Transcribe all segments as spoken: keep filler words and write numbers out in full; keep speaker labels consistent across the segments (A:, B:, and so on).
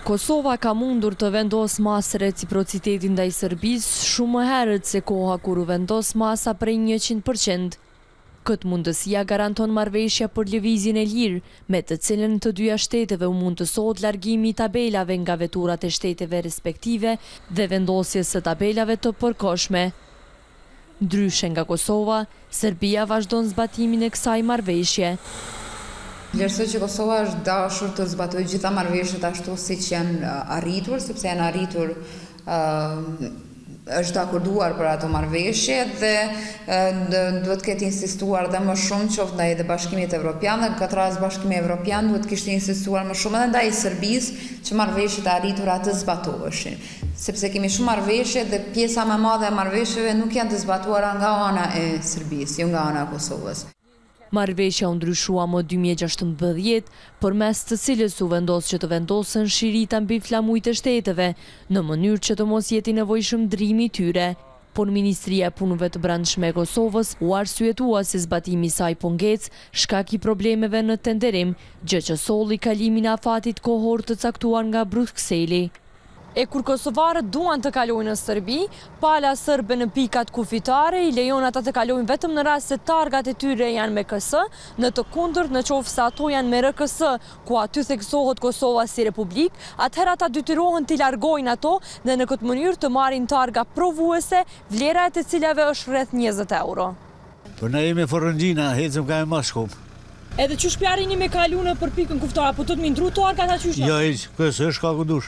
A: Kosova ka mundur të vendos masë reciprocitetin ndaj Serbisë shumë më herët se koha kur u vendos masa prej njëqind përqind. Këtë mundësia garanton marrëveshja për lëvizjen e lirë, me të cilën të dyja shteteve u mundësohet largimi i tabelave nga veturat e shteteve respektive dhe vendosjes së tabelave të përkohshme. Ndryshe nga Kosova, Serbia vazhdon zbatimin e kësaj marrëveshje.
B: Vlerësoj që Kosova është dashur të zbatojë gjitha marrëveshjet ashtu siç janë arritur, sepse janë arritur, uh, është akorduar për ato marrëveshje dhe uh, duhet të ketë insistuar dhe më shumë qoftë ndaj edhe Bashkimit Evropian, dhe në këtë rast Bashkimi Evropian duhet kishte insistuar më shumë edhe ndaj Serbisë që marrëveshjet e arritura të zbatoheshin. Sepse kemi shumë marrëveshje dhe pjesa më e madhe e marrëveshjeve nuk janë të zbatuara nga ana e Serbisë, jo nga ana e Kosovës.
A: Marrëveshja u ndryshua më dy mijë e gjashtëmbëdhjetë, përmes të cilës u vendos që të vendosen shirita mbi flamujt e shteteve, në mënyrë që të mos jeti nevojshëm ndrimi i tyre. Por Ministria e Punëve të Brendshme e Kosovës u arsyetua se zbatimi i saj po ngec shkak i problemeve në tenderim, gjë që solli kalimin e afatit kohor të caktuar nga Brukseli. E kur kosovarët duan të kalojnë në Serbi, pala sërbe në pikat kufitare i lejon ata të kalojnë vetëm në rast se targat e tyre janë me K S, në të kundërt në qoftë se ato janë me R K S, ku aty theksohet Kosova si republik, atëherë ata detyrohen të largojnë ato dhe në këtë mënyrë të marrin targa provuese, vlera e të cilave është rreth njëzet euro.
C: Por na jemi Forëngjina, hecëm ka e Moskov.
A: Edhe që shpjarini me kalu në për pikën kuftare, po të të mindru targat aty shë?
C: Jo, hiç, K S është ka ku dush.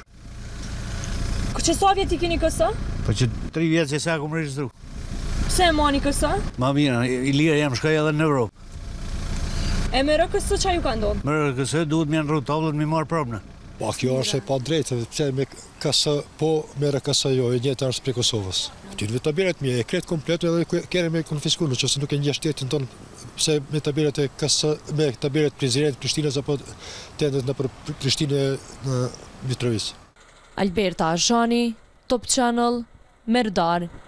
A: Që sa vjet i keni K S?
C: Po që tri vjet që sa kom regjistru.
A: Pse e mani K S?
C: Ma mirë, i lirë jam shkoj edhe në Evropë.
A: E me R K S që ju ka ndonë?
C: Me R K S duhet me nërru tablët me marë probnë.
D: Po, kjo është e pa drejtë, pse me K S po, me R K S jo, e njëtë është prej Kosovës. Këtyrëve tabelet mi e kretë komplet edhe kere me konfisku, në që se nuk e një shtetin tonë, pse me tabelet e K S, me tabelet Prizrenit, Prishtinës apo tendet në për Prishtinë në Mitrovic.
A: Alberta Ashani, Top Channel, Merdar.